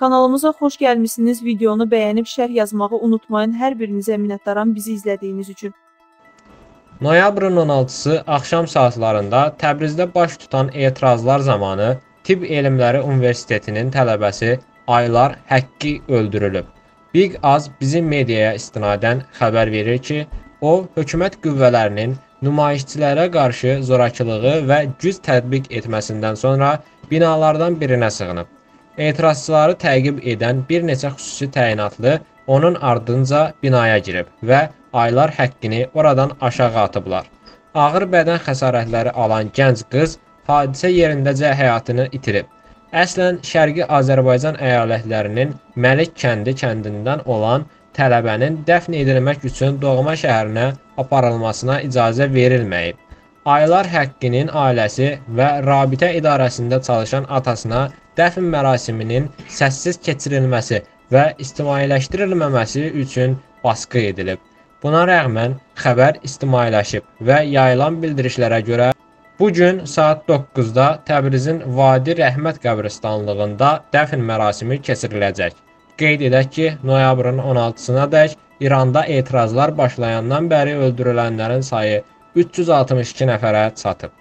Kanalımıza xoş gəlmişsiniz. Videonu bəyənib şərh yazmağı unutmayın. Hər birinizə minnətdaram bizi izlədiyiniz üçün. Noyabrın 16-sı axşam saatlarında Təbrizdə baş tutan etirazlar zamanı Tibb Elmləri Universitetinin tələbəsi Aylar Həqqi öldürülüb. Big Az bizim mediaya istinadən xəbər verir ki, o, hökumət qüvvələrinin nümayişçilərə qarşı zorakılığı və güc tətbiq etməsindən sonra binalardan birinə sığınıb. Etirazçıları təqib edən bir neçə xüsusi təyinatlı onun ardınca binaya girib və Aylar Həqqini oradan aşağı atıblar. Ağır bədən xəsarətləri alan gənc qız hadisə yerindəcə həyatını itirib. Əslən, Şərqi Azərbaycan əyalətlərinin Məlik kəndindən olan tələbənin dəfn edilmək üçün doğma şəhərinə aparılmasına icazə verilməyib. Aylar Həqqinin ailəsi və rabitə idarəsində çalışan atasına dəfn mərasiminin səssiz keçirilməsi və ictimailəşdirilməməsi üçün baskı edilib. Buna rəğmən xəbər ictimailəşib və yayılan bildirişlərə görə bugün saat 9-da Təbrizin Vadi Rəhmət qəbristanlığında dəfn mərasimi keçiriləcək. Qeyd edək ki, noyabrın 16-sınadək İranda etirazlar başlayandan bəri öldürülənlərin sayı 362 nəfərə çatıb.